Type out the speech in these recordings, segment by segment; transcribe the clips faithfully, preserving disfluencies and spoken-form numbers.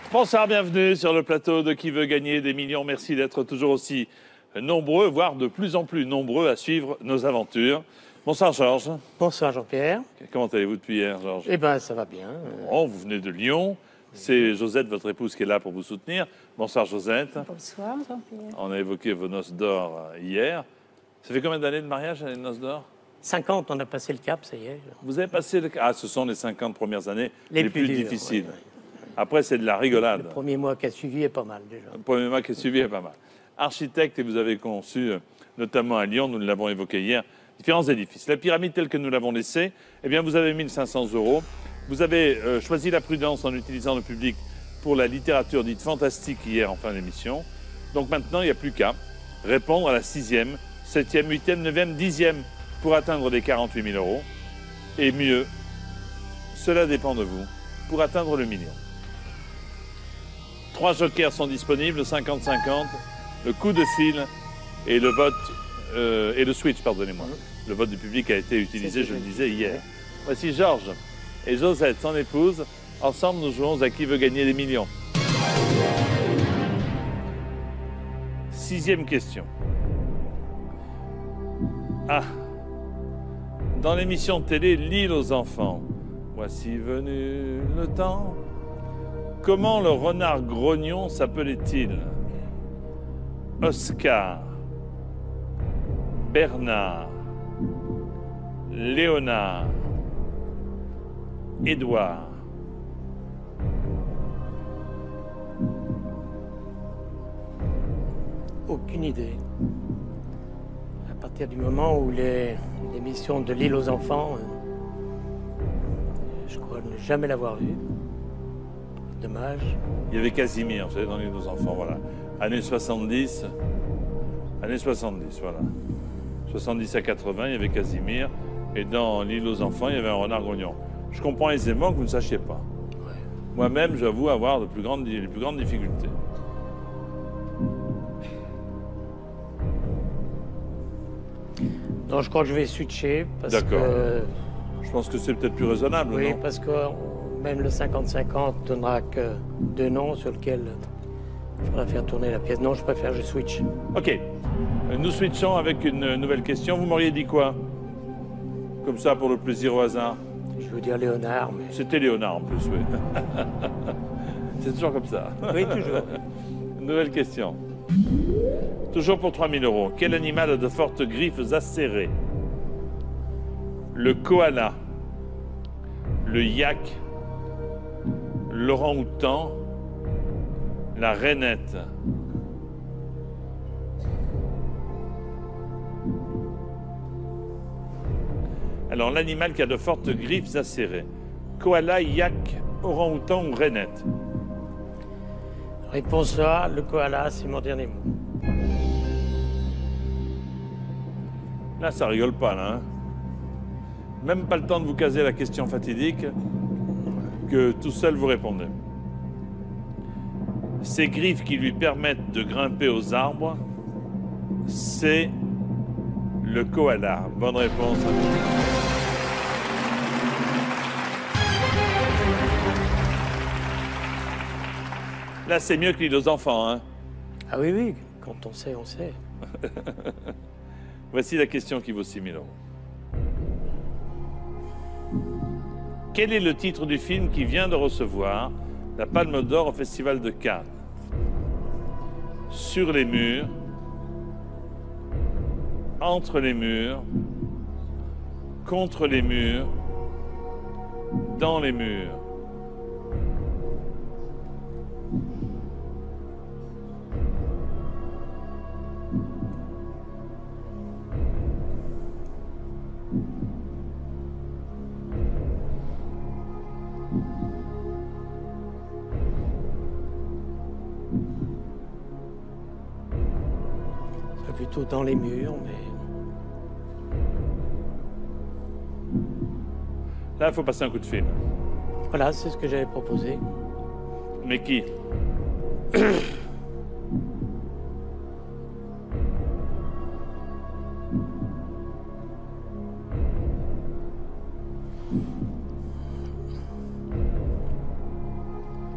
Bonsoir, bienvenue sur le plateau de Qui veut gagner des millions. Merci d'être toujours aussi nombreux, voire de plus en plus nombreux à suivre nos aventures. Bonsoir Georges. Bonsoir Jean-Pierre. Comment allez-vous depuis hier, Georges? Eh bien, ça va bien. Bon, vous venez de Lyon. C'est Josette, votre épouse, qui est là pour vous soutenir. Bonsoir Josette. Bonsoir Jean-Pierre. On a évoqué vos noces d'or hier. Ça fait combien d'années de mariage, les noces d'or? cinquante, on a passé le cap, ça y est. Vous avez passé le cap. Ah, ce sont les cinquante premières années les, Les plus, plus dures, difficiles. oui, oui. Après, c'est de la rigolade. Le premier mois qui a suivi est pas mal déjà. Le premier mois qui est suivi est pas mal. Architecte, et vous avez conçu, euh, notamment à Lyon, nous l'avons évoqué hier, différents édifices. La pyramide telle que nous l'avons laissée, eh bien, vous avez mille cinq cents euros. Vous avez euh, choisi la prudence en utilisant le public pour la littérature dite fantastique hier en fin d'émission. Donc maintenant, il n'y a plus qu'à répondre à la sixième, septième, huitième, neuvième, dixième pour atteindre les quarante-huit mille euros. Et mieux, cela dépend de vous, pour atteindre le million. Trois jokers sont disponibles, cinquante cinquante, le coup de fil et le vote, euh, et le switch, pardonnez-moi. Le vote du public a été utilisé, je le disais, hier. Voici Georges et Josette, son épouse. Ensemble, nous jouons à Qui veut gagner des millions. Sixième question. Ah, dans l'émission de télé L'île aux enfants, voici venu le temps. Comment le renard grognon s'appelait-il? Oscar, Bernard, Léonard, Édouard. Aucune idée. À partir du moment où les- l'émission de L'île aux enfants, euh, je crois ne jamais l'avoir vue. Dommage. Il y avait Casimir, vous savez, dans les deux enfants, voilà. Années soixante-dix, années soixante-dix, voilà. soixante-dix à quatre-vingts, il y avait Casimir. Et dans L'île aux enfants, il y avait un renard grognon. Je comprends aisément que vous ne sachiez pas. Ouais. Moi-même, j'avoue avoir de plus grandes, les plus grandes difficultés. Non, je crois que je vais switcher parce D'accord. que Je pense que c'est peut-être plus raisonnable, oui, non? parce que euh, même le cinquante cinquante donnera que deux noms sur lesquels il faudra faire tourner la pièce. Non, je préfère je switch. Ok. Nous switchons avec une nouvelle question. Vous m'auriez dit quoi? Comme ça, pour le plaisir au hasard. Je veux dire Léonard, mais C'était Léonard en plus, oui. C'est toujours comme ça. oui, toujours. Nouvelle question. Toujours pour trois mille euros. Quel animal a de fortes griffes acérées? Le koala, le yak, l'orang-outan, la rainette. Alors, l'animal qui a de fortes griffes acérées. Koala, yak, orang-outan ou rainette? Réponse A, le koala, c'est mon dernier mot. Là, ça rigole pas, là. Hein? Même pas le temps de vous caser la question fatidique que tout seul vous répondez. Ces griffes qui lui permettent de grimper aux arbres, c'est le koala. Bonne réponse. Là, c'est mieux que l'île aux enfants, hein? Ah oui, oui, quand on sait, on sait. Voici la question qui vaut six mille euros. Quel est le titre du film qui vient de recevoir la Palme d'Or au Festival de Cannes? Sur les murs, entre les murs, contre les murs, dans les murs. C'est plutôt dans les murs, mais Là, il faut passer un coup de fil. voilà, c'est ce que j'avais proposé. Mais qui?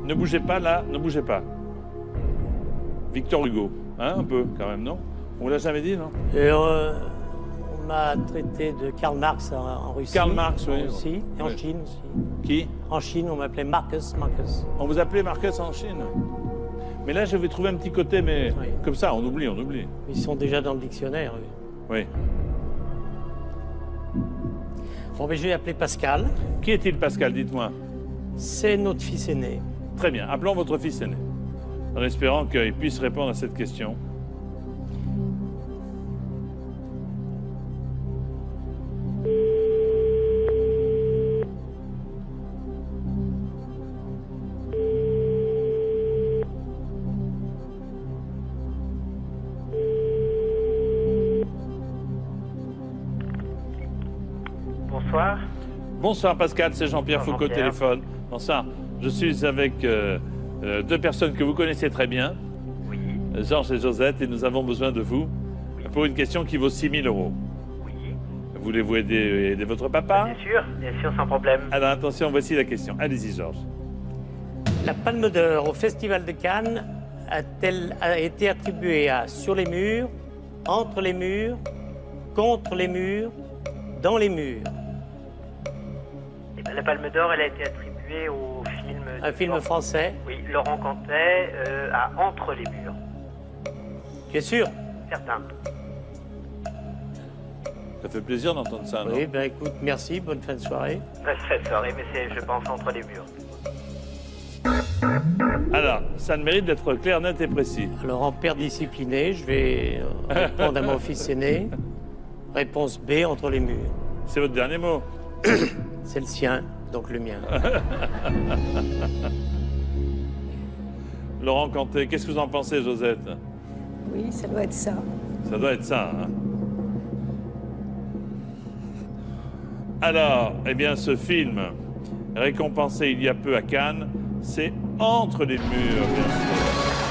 Ne bougez pas là, ne bougez pas. Victor Hugo, hein, un peu quand même, non? On l'a jamais dit, non? Et euh, on m'a traité de Karl Marx en, en Russie. Karl Marx, oui. En Russie, et en Oui. Chine aussi. Qui? En Chine, on m'appelait Marcus, Marcus. On vous appelait Marcus en Chine. Mais là, je vais trouver un petit côté, mais Oui. comme ça, on oublie, on oublie. Ils sont déjà dans le dictionnaire. Oui. Oui. Bon, mais je vais appeler Pascal. Qui est-il, Pascal? Dites-moi. C'est notre fils aîné. Très bien. Appelons votre fils aîné, en espérant qu'il puisse répondre à cette question. Bonsoir. Bonsoir Pascal, c'est Jean-Pierre Bonjour, Foucault, Jean-Pierre. téléphone. Bonsoir, je suis avec euh, euh, deux personnes que vous connaissez très bien, Oui, Georges et Josette, et nous avons besoin de vous pour une question qui vaut six mille euros. oui. Voulez-vous aider, aider votre papa? Bien sûr, bien sûr, sans problème. Alors attention, voici la question. Allez-y Georges. La Palme d'Or au Festival de Cannes a-t-elle a été attribuée à Sur les murs, Entre les murs, Contre les murs, Dans les murs? Eh ben, la Palme d'Or, elle a été attribuée au film... Un de film Laurent- français. Oui, Laurent Cantet, euh, à Entre les murs. Tu es sûr? Certain. Ça fait plaisir d'entendre ça, non? Oui, ben écoute, merci, bonne fin de soirée. Très soirée, mais c'est, je pense, Entre les murs. Alors, ça ne mérite d'être clair, net et précis. Alors, en père discipliné, je vais euh, répondre à mon fils aîné. Réponse B, Entre les murs. C'est votre dernier mot. C'est le sien, donc le mien. Laurent Cantet, qu'est-ce que vous en pensez, Josette? Oui, ça doit être ça. Ça doit être ça, hein? Alors, eh bien, ce film, récompensé il y a peu à Cannes, c'est Entre les murs, bien sûr.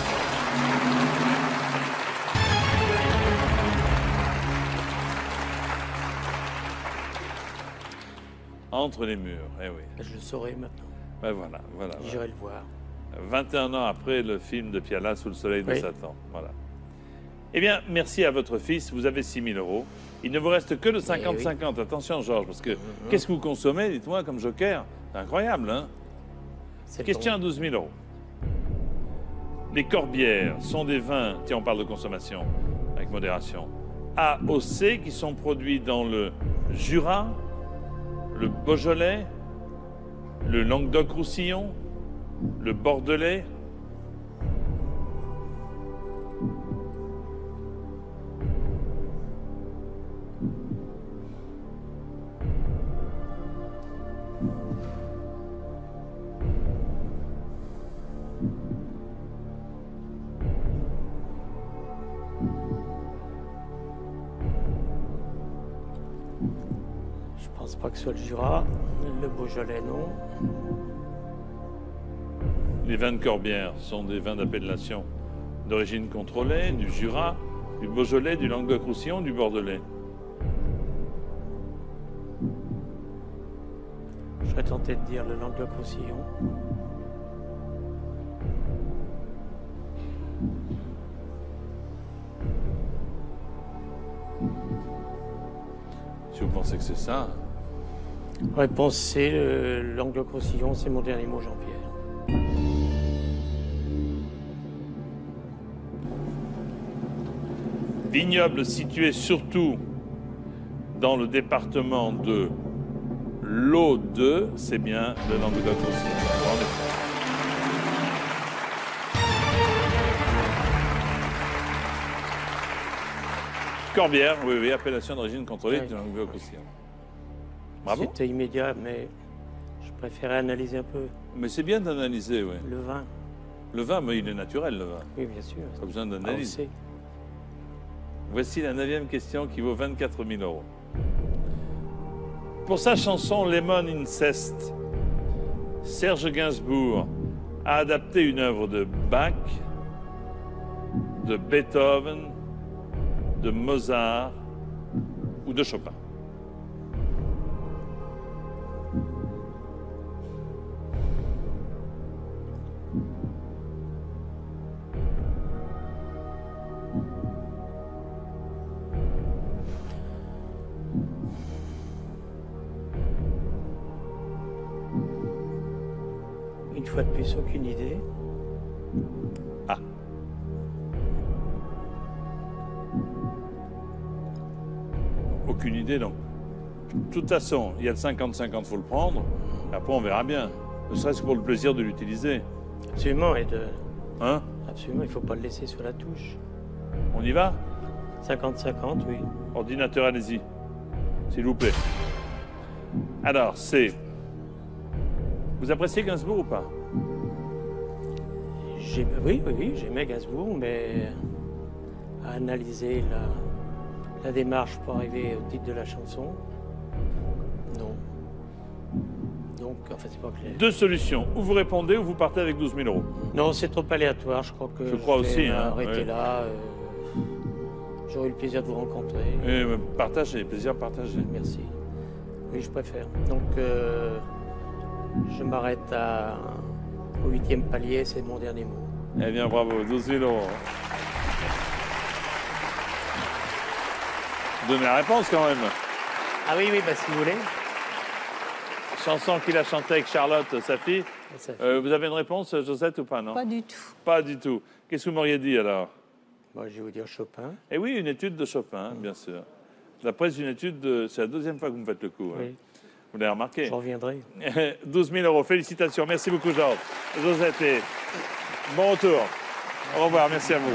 Entre les murs, eh oui. Je le saurai maintenant. Ben voilà, voilà. voilà. J'irai le voir. vingt et un ans après le film de Piala, Sous le soleil de Oui. Satan. Voilà. Eh bien, merci à votre fils, vous avez six mille euros. Il ne vous reste que le cinquante cinquante. Attention, Georges, parce que qu'est-ce que vous consommez, dites-moi, comme joker? C'est incroyable, hein? C'est Question à bon. douze mille euros. Les Corbières sont des vins, tiens, on parle de consommation, avec modération, A O C, qui sont produits dans le Jura, le Beaujolais, le Languedoc-Roussillon, le Bordelais. Je pense pas que ce soit le Jura. Le Beaujolais, non. Les vins de Corbière sont des vins d'appellation d'origine contrôlée, du Jura, du Beaujolais, du Languedoc-Roussillon, du Bordelais. Je serais tenté de dire le Languedoc-Roussillon. Si vous pensez que c'est ça, Réponse C, le Languedoc-Roussillon, c'est mon dernier mot, Jean-Pierre. vignoble situé surtout dans le département de l'Aude, c'est bien le Languedoc-Roussillon. En effet. Corbière, oui, oui, appellation d'origine contrôlée Oui. du Languedoc-Roussillon. Bravo. C'était immédiat, mais je préférais analyser un peu Mais c'est bien d'analyser, oui. le vin. Le vin, mais il est naturel, le vin. Oui, bien sûr. Pas besoin Ah, on d'analyse. sait. Voici la neuvième question qui vaut vingt-quatre mille euros. Pour sa chanson Lemon Incest, Serge Gainsbourg a adapté une œuvre de Bach, de Beethoven, de Mozart ou de Chopin. Une fois de plus, aucune idée. Ah. Aucune idée, donc. De toute façon, il y a le cinquante cinquante, il faut le prendre. Après, on verra bien. Ne serait-ce que pour le plaisir de l'utiliser. Absolument, et de... Hein? Absolument, il ne faut pas le laisser sur la touche. On y va? cinquante cinquante, oui. Ordinateur, allez-y. S'il vous plaît. Alors, c'est... Vous appréciez Gainsbourg ou pas? J'ai- Oui, oui, oui, j'aimais Gainsbourg, mais à analyser la, la démarche pour arriver au titre de la chanson, non. Donc, en fait, c'est pas clair. Deux solutions. Ou vous répondez ou vous partez avec douze mille euros. Non, c'est trop aléatoire, je crois que Je crois vais aussi, hein, m'arrêter ouais. là. euh, J'aurai eu le plaisir de vous rencontrer. Et euh, partagez, plaisir partagé. Merci. Oui, je préfère. Donc, euh, je m'arrête à- au huitième palier, c'est mon dernier mot. Eh bien, bravo, douze mille euros. Donnez la réponse quand même. Ah oui, oui, bah, si vous voulez. Chanson qu'il a chantée avec Charlotte, sa fille. Ça fait- Euh, vous avez une réponse, Josette, ou pas, non? Pas du tout. Pas du tout. Qu'est-ce que vous m'auriez dit alors? Moi, je vais vous dire Chopin. Eh oui, une étude de Chopin, bien sûr. D'après une étude, de... c'est la deuxième fois que vous me faites le coup. hein. Oui, Vous l'avez remarqué? je reviendrai. douze mille euros, félicitations. Merci beaucoup, Georges. Josette, et bon retour. Au revoir, merci à vous.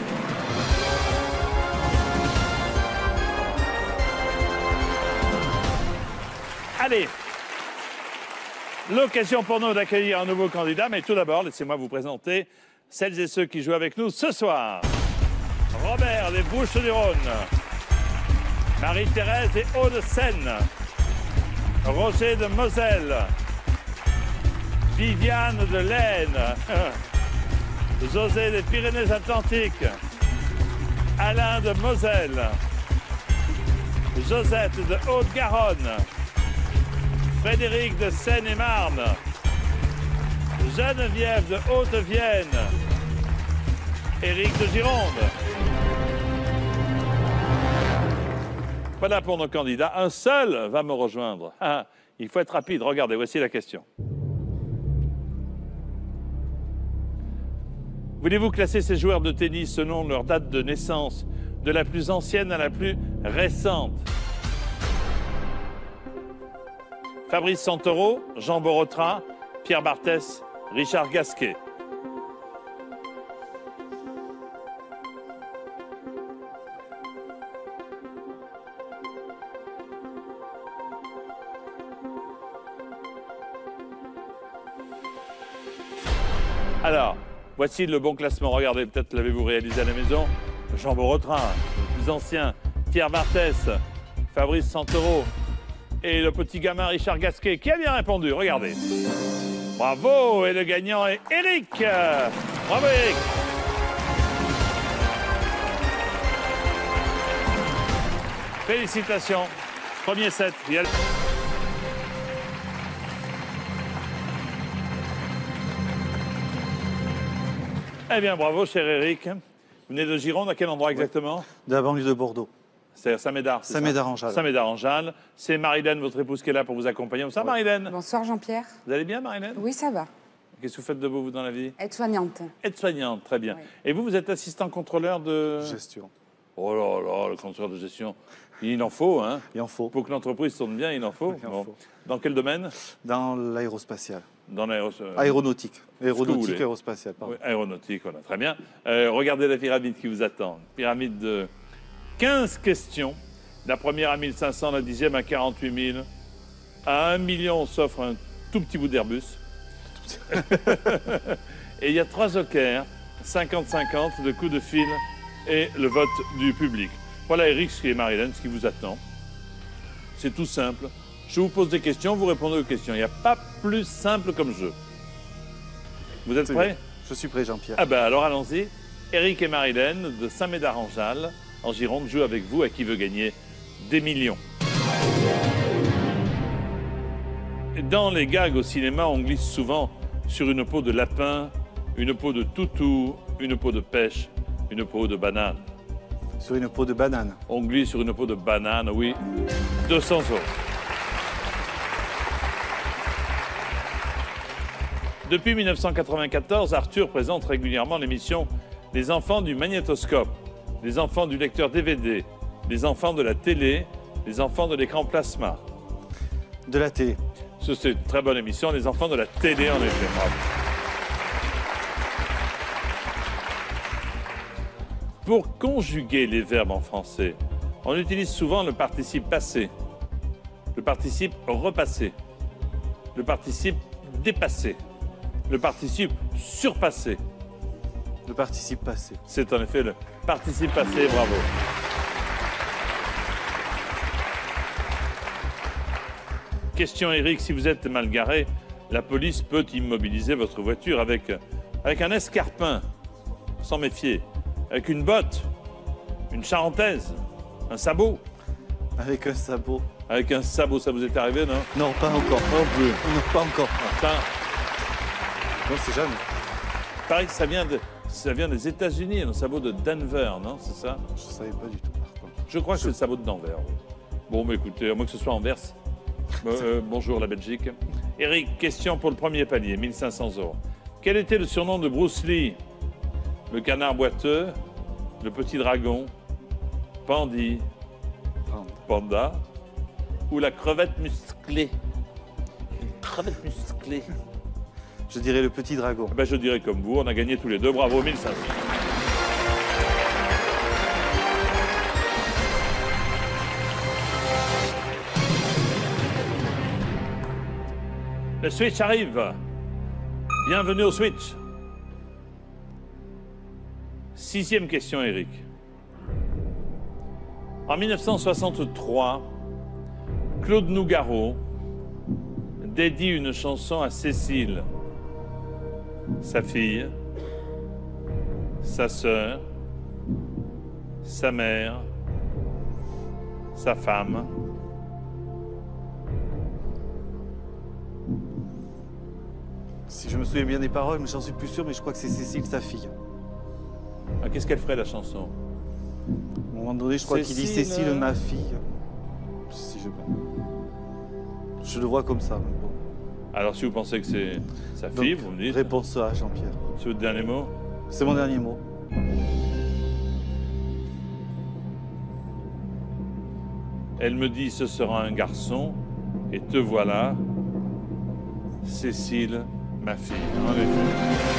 Allez, l'occasion pour nous d'accueillir un nouveau candidat, mais tout d'abord, laissez-moi vous présenter celles et ceux qui jouent avec nous ce soir. Robert des Bouches-du-Rhône, Marie-Thérèse des Hauts-de-Seine, Roger de Moselle, Viviane de l'Aisne, José des Pyrénées-Atlantiques, Alain de Moselle, Josette de Haute-Garonne, Frédéric de Seine-et-Marne, Geneviève de Haute-Vienne, Éric de Gironde. Voilà pour nos candidats. Un seul va me rejoindre. Ah, il faut être rapide. Regardez, voici la question. Voulez-vous classer ces joueurs de tennis selon leur date de naissance, de la plus ancienne à la plus récente? Fabrice Santoro, Jean Borotra, Pierre Barthès, Richard Gasquet. Alors, voici le bon classement. Regardez, peut-être l'avez-vous réalisé à la maison. Jean Borotra, le plus ancien, Pierre Barthès, Fabrice Santoro et le petit gamin Richard Gasquet, qui a bien répondu. Regardez. Bravo, et le gagnant est Éric. Bravo, Éric. Félicitations. Premier set. Il y a le- Eh bien, bravo, cher Éric. Vous venez de Gironde, à quel endroit exactement? De la banlieue de Bordeaux. C'est Saint-Médard. c'est ça Saint-Médard-en-Jalles. Saint-Médard-en-Jalles. C'est Marilène, votre épouse, qui est là pour vous accompagner. Ça, Marilène? Bonsoir Jean-Pierre. Vous allez bien, Marilène? Oui, ça va. Qu'est-ce que vous faites de beau, vous, dans la vie? Aide-soignante. Aide-soignante, très bien. Oui. Et vous, vous êtes assistant contrôleur de... Gestion. Oh là là, le contrôleur de gestion. Il en faut, hein? Il en faut. Pour que l'entreprise tourne bien, il en faut. Il en Bon. faut. Dans quel domaine? Dans l'aérospatial. Dans l'aéros... Aéronautique. voulez. Aéronautique, aérospatial, pardon. Oui, aéronautique, voilà, très bien. Euh, regardez la pyramide qui vous attend. Pyramide de quinze questions. La première à mille cinq cents, la dixième à quarante-huit mille. À un million, on s'offre un tout petit bout d'Airbus. Et il y a trois jokers, cinquante cinquante, de coups de fil et le vote du public. Voilà, Éric et Marilène, ce qui vous attend. C'est tout simple. Je vous pose des questions, vous répondez aux questions. Il n'y a pas plus simple comme jeu. Vous êtes C'est prêts? bien. Je suis prêt, Jean-Pierre. Ah ben alors allons-y. Éric et Marilène de Saint-Médard-en-Jalles, en Gironde, jouent avec vous à qui veut gagner des millions. Dans les gags au cinéma, on glisse souvent sur une peau de lapin, une peau de toutou, une peau de pêche, une peau de banane. Sur une peau de banane. On glisse sur une peau de banane, oui. deux cents euros. Depuis mille neuf cent quatre-vingt-quatorze, Arthur présente régulièrement l'émission Les enfants du magnétoscope, les enfants du lecteur D V D, les enfants de la télé, les enfants de l'écran plasma. De la télé. Ça, c'est une très bonne émission, les enfants de la télé, en effet. Bravo. Pour conjuguer les verbes en français, on utilise souvent le participe passé, le participe repassé, le participe dépassé, le participe surpassé. Le participe passé. C'est en effet le participe passé, bravo. Question Eric, si vous êtes mal garé, la police peut immobiliser votre voiture avec, avec un escarpin, sans méfier, avec une botte, une charentaise, un sabot. Avec un sabot. Avec un sabot, ça vous est arrivé, non? Non, pas encore. Non plus. Non, pas encore. Enfin, Non, c'est jamais. pareil que ça vient, de, ça vient des États-Unis, un sabot de Denver, non? C'est ça? Je savais pas du tout, par contre. Je crois que c'est le sabot de Denver. oui. Bon, mais écoutez, à moins que ce soit Anvers. Euh, euh, bonjour la Belgique. Eric, question pour le premier palier, mille cinq cents euros. Quel était le surnom de Bruce Lee? Le canard boiteux, le petit dragon, Pandy, Pardon. Panda ou la crevette musclée? Une crevette musclée. Je dirais le petit dragon. Eh ben, je dirais comme vous, on a gagné tous les deux. Bravo, mille cinq cents. Le switch arrive. Bienvenue au switch. Sixième question, Eric. En mille neuf cent soixante-trois, Claude Nougaro dédie une chanson à Cécile, sa fille, sa sœur, sa mère, sa femme. Si je me souviens bien des paroles, mais j'en suis plus sûr, mais je crois que c'est Cécile, sa fille. Ah, qu'est-ce qu'elle ferait, la chanson? À un moment donné, je crois qu'il dit Cécile, Cécile, euh, ma fille. Si je... je le vois comme ça. mais bon. Alors, si vous pensez que c'est sa Donc, fille, vous me dites. Réponse A, Jean-Pierre. C'est votre dernier mot? C'est mon dernier mot. Elle me dit ce sera un garçon, et te voilà, Cécile, ma fille. En effet.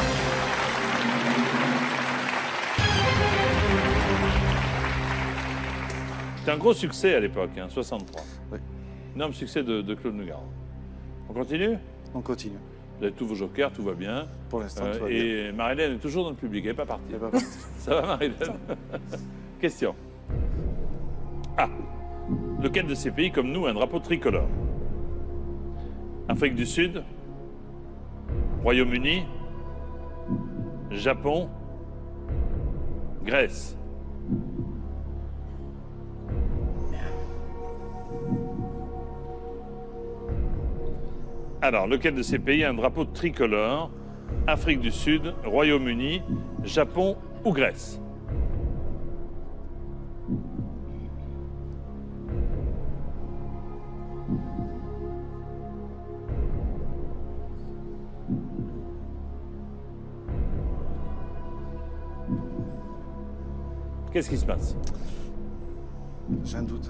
C'était un gros succès à l'époque, hein, soixante-trois. Oui. Énorme succès de, de Claude Nougaro. On continue? On continue. Vous avez tous vos jokers, tout va bien. Pour l'instant, Euh, tout va bien. et Marie-Hélène est toujours dans le public, elle n'est pas partie. Elle va partir. Ça va, Marie-Hélène? Question. Ah. Lequel de ces pays, comme nous, a un drapeau tricolore? Afrique du Sud, Royaume-Uni, Japon, Grèce. Alors, lequel de ces pays a un drapeau tricolore? Afrique du Sud, Royaume-Uni, Japon ou Grèce? Qu'est-ce qui se passe? J'ai un doute.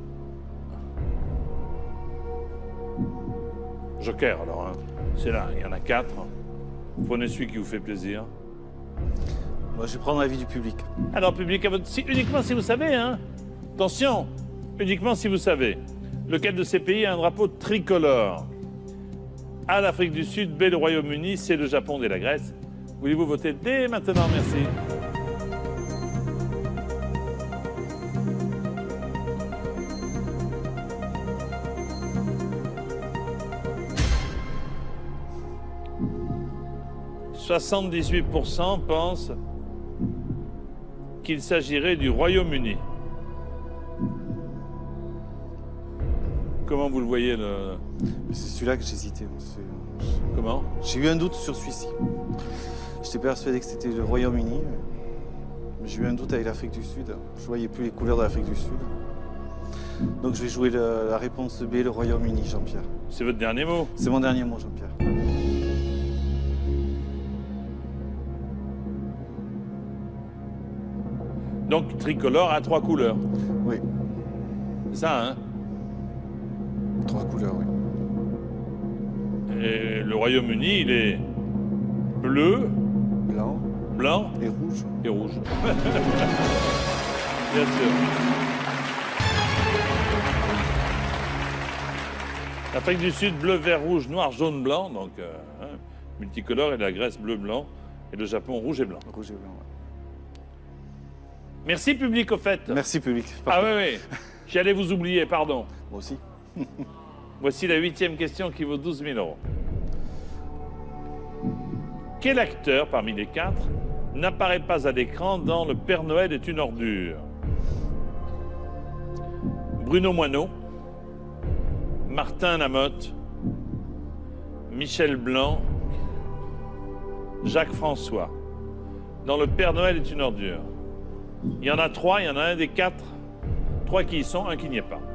Joker, alors. Hein. C'est là, il y en a quatre. Prenez celui qui vous fait plaisir. Moi, je vais prendre l'avis du public. Alors, public, à votre... si, uniquement si vous savez, hein. Attention, uniquement si vous savez. Lequel de ces pays a un drapeau tricolore? A, l'Afrique du Sud, B, le Royaume-Uni, C, le Japon, D, la Grèce. Voulez-vous voter dès maintenant? Merci. soixante-dix-huit pour cent pensent qu'il s'agirait du Royaume-Uni. Comment vous le voyez, le... Mais c'est celui-là que j'hésitais. C'est- Comment? J'ai eu un doute sur celui-ci. J'étais persuadé que c'était le Royaume-Uni. Mais j'ai eu un doute avec l'Afrique du Sud. Je voyais plus les couleurs de l'Afrique du Sud. Donc je vais jouer le- la réponse B, le Royaume-Uni, Jean-Pierre. C'est votre dernier mot? C'est mon dernier mot, Jean-Pierre. Donc tricolore à trois couleurs. Oui, C'est ça, hein? trois couleurs, oui. Et le Royaume-Uni, il est bleu, Blanc blanc et rouge. et rouge. Bien sûr. L'Afrique du Sud, bleu, vert, rouge, noir, jaune, blanc. Donc, euh, hein, multicolore. Et la Grèce, bleu, blanc. Et le Japon, rouge et blanc. Rouge et blanc, ouais. Merci, public, au fait. Merci, public. Ah oui, oui. J'allais vous oublier, pardon. Moi aussi. Voici la huitième question qui vaut douze mille euros. Quel acteur, parmi les quatre, n'apparaît pas à l'écran dans Le Père Noël est une ordure? Bruno Moineau, Martin Lamotte, Michel Blanc, Jacques François. Dans Le Père Noël est une ordure. Il y en a trois, il y en a un des quatre. Trois qui y sont, un qui n'y est pas.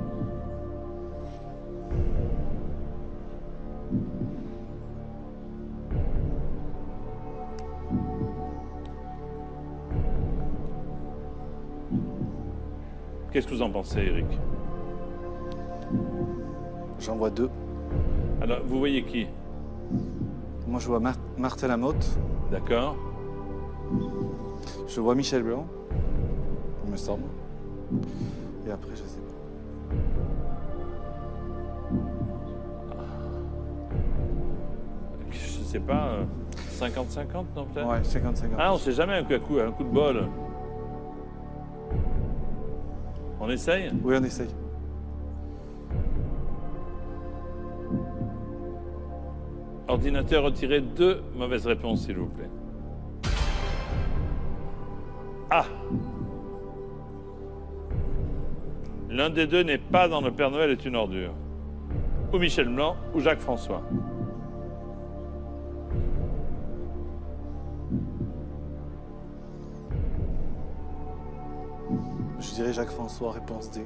Qu'est-ce que vous en pensez, Eric? J'en vois deux. Alors, vous voyez qui? Moi, je vois Mar- Martin Lamotte. D'accord. Je vois Michel Blanc, il me semble. Et après, je sais pas. Je sais pas, euh, cinquante cinquante, non, peut-être? Ouais, cinquante cinquante. Ah, on sait jamais un coup à coup, un coup de bol. On essaye? Oui, on essaye. Ordinateur, retirez deux mauvaises réponses, s'il vous plaît. Ah! L'un des deux n'est pas dans Le Père Noël est une ordure. Ou Michel Blanc, ou Jacques François. Je dirais Jacques François, réponse D.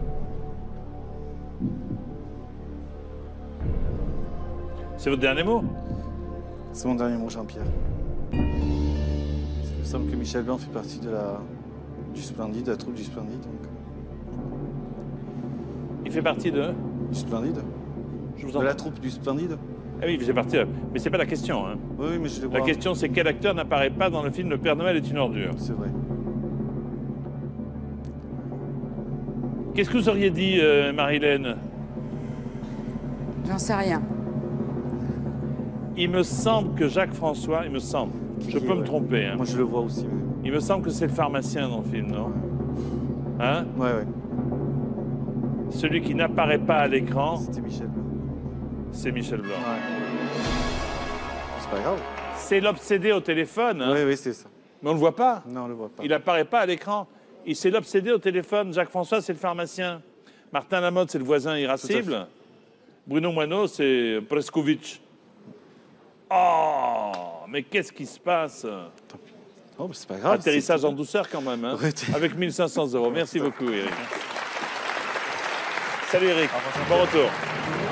C'est votre dernier mot? C'est mon dernier mot, Jean-Pierre. Il me semble que Michel Blanc fait partie de la... du Splendide, de la troupe du Splendide. Donc... Il fait partie de... Du Splendide Je vous De en... la troupe du Splendide. Ah oui, il fait partie... Mais c'est pas la question, hein. Oui, oui, mais je les La vois. question, c'est quel acteur n'apparaît pas dans le film Le Père Noël est une ordure? C'est vrai. Qu'est-ce que vous auriez dit, euh, Marie-Hélène? J'en sais rien. Il me semble que Jacques François, il me semble, je peux Ouais. me tromper, hein. Moi, je le vois aussi. Mais... Il me semble que c'est le pharmacien dans le film, non? Hein? Ouais, ouais. Celui qui n'apparaît pas à l'écran, C'était Michel Blanc. c'est Michel Blanc. Ouais. C'est pas grave. C'est l'obsédé au téléphone, hein? Oui, oui, c'est ça. Mais on le voit pas. Non, on le voit pas. Il n'apparaît pas à l'écran. Il c'est l'obsédé au téléphone. Jacques François, c'est le pharmacien. Martin Lamotte, c'est le voisin irascible. Bruno Moineau, c'est Preskovitch. Oh, mais qu'est-ce qui se passe? Oh, mais c'est pas grave. Atterrissage c'est- en douceur quand même, hein? Ouais, t'es- Avec mille cinq cents euros. Merci beaucoup, Eric. Salut, Eric. Bon retour.